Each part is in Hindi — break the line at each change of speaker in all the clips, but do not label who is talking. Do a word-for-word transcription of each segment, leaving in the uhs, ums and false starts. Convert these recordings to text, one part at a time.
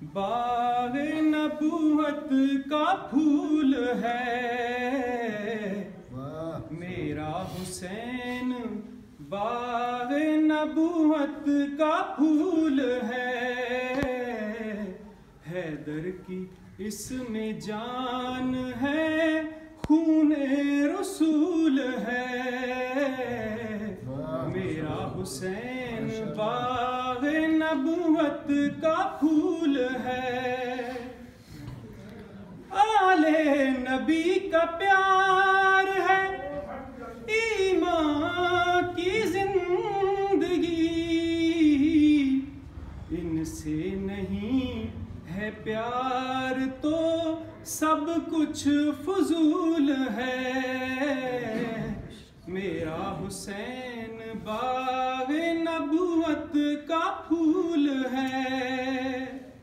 बाग नबूवत का फूल है मेरा हुसैन, बाग नबूवत का फूल है। हैदर की इसमें जान है, खूने रसूल है मेरा हुसैन, बाग नबूवत का फूल है। आले नबी का प्यार है ईमान की जिंदगी, इनसे नहीं है प्यार तो सब कुछ फजूल है मेरा हुसैन, बाग नबूवत का फूल है।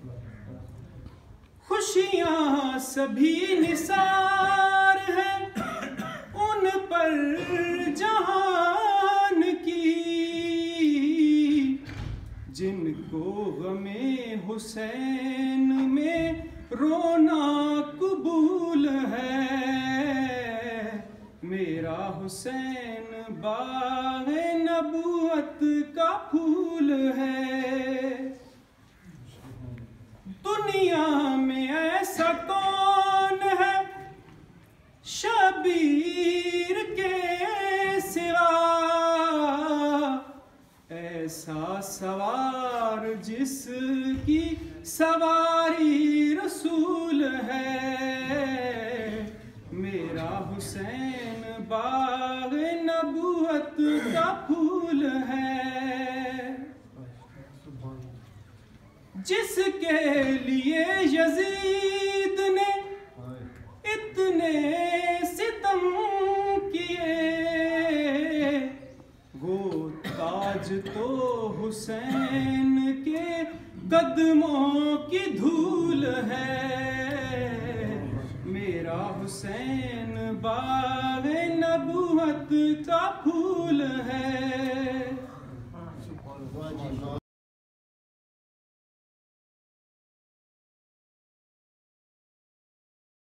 खुशियां सभी निसार हैं उन पर जहान की, जिनको गमे हुसैन में रोना कबूल है मेरा हुसैन, बाग नबूवत का फूल है। दुनिया में ऐसा कौन है शबीर के सिवा, ऐसा सवार जिसकी सवारी रसूल है मेरा हुसैन, बाग नबूवत का फूल है। जिसके लिए यजीद ने इतने सितम किए, वो ताज तो हुसैन के कदमों की धूल है मेरा हुसैन, बाग नबूवत का फूल